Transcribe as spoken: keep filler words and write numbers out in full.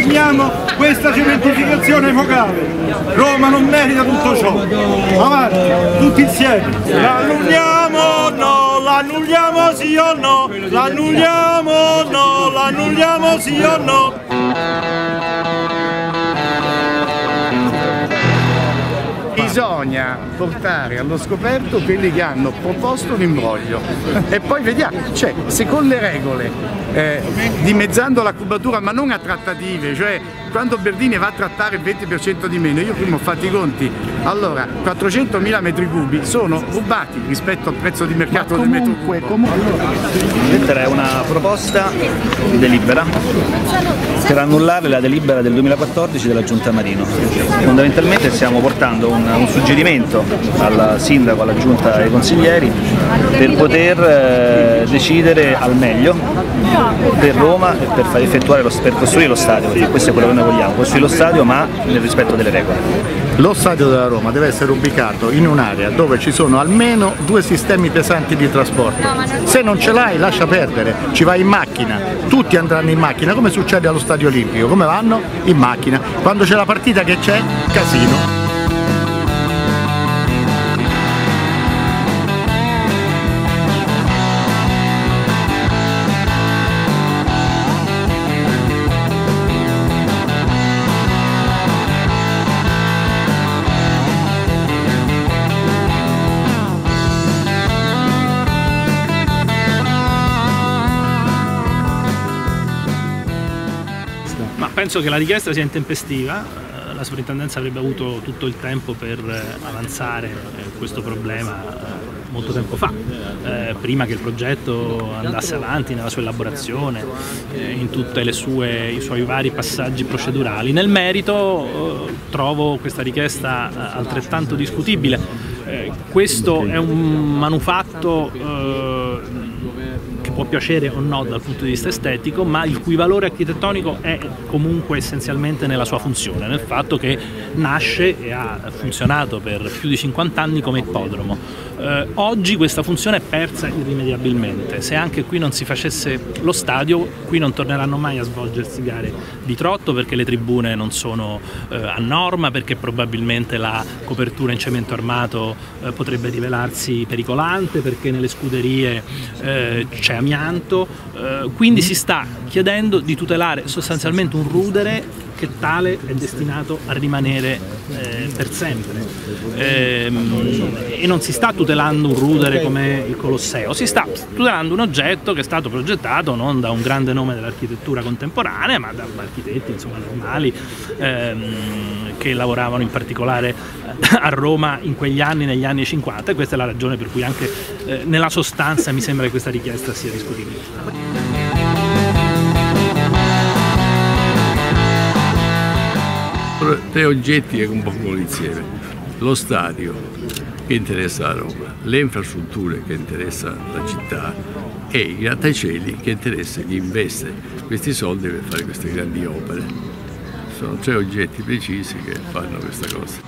impegniamo questa cementificazione epocale. Roma non merita tutto ciò. Avanti, tutti insieme. L'annulliamo, no, l'annulliamo sì o no, l'annulliamo, no, l'annulliamo sì o no. Bisogna portare allo scoperto quelli che hanno proposto un imbroglio e poi vediamo, cioè se con le regole, eh, dimezzando la cubatura ma non a trattative, cioè quando Berdini va a trattare il venti per cento di meno, io prima ho fatto i conti, allora quattrocentomila metri cubi sono rubati rispetto al prezzo di mercato del metro cubo. Questa è una proposta di delibera per annullare la delibera del duemilaquattordici della Giunta Marino. Fondamentalmente stiamo portando un, un suggerimento al sindaco, alla Giunta e ai consiglieri per poter eh, decidere al meglio per Roma e per far effettuare lo, per costruire lo stadio, perché questo è quello che noi vogliamo, costruire lo stadio ma nel rispetto delle regole. Lo stadio della Roma deve essere ubicato in un'area dove ci sono almeno due sistemi pesanti di trasporto. Se non ce l'hai lascia perdere, ci vai in macchina, tutti andranno in macchina, come succede allo Stadio Olimpico, come vanno? In macchina. Quando c'è la partita che c'è? Casino. Ma penso che la richiesta sia intempestiva, la sovrintendenza avrebbe avuto tutto il tempo per avanzare questo problema molto tempo fa, eh, prima che il progetto andasse avanti nella sua elaborazione, eh, in tutti i suoi vari passaggi procedurali. Nel merito eh, trovo questa richiesta altrettanto discutibile. Eh, questo è un manufatto eh, che può piacere o no dal punto di vista estetico, ma il cui valore architettonico è comunque essenzialmente nella sua funzione, nel fatto che nasce e ha funzionato per più di cinquanta anni come ippodromo. Eh, oggi questa funzione è persa irrimediabilmente. Se anche qui non si facesse lo stadio, qui non torneranno mai a svolgersi gare di trotto, perché le tribune non sono eh, a norma, perché probabilmente la copertura in cemento armato eh, potrebbe rivelarsi pericolante, perché nelle scuderie eh, c'è amianto, eh, quindi si sta chiedendo di tutelare sostanzialmente un rudere che tale è destinato a rimanere eh, per sempre, eh, e non si sta tutelando un rudere come il Colosseo, si sta tutelando un oggetto che è stato progettato non da un grande nome dell'architettura contemporanea, ma da architetti insomma normali ehm, che lavoravano in particolare a Roma in quegli anni, negli anni cinquanta, e questa è la ragione per cui anche eh, nella sostanza mi sembra che questa richiesta sia discutibile. Tre oggetti che compongono l'insieme: lo stadio che interessa la Roma, le infrastrutture che interessa la città e i grattacieli che interessa chi investe questi soldi per fare queste grandi opere. Sono tre oggetti precisi che fanno questa cosa.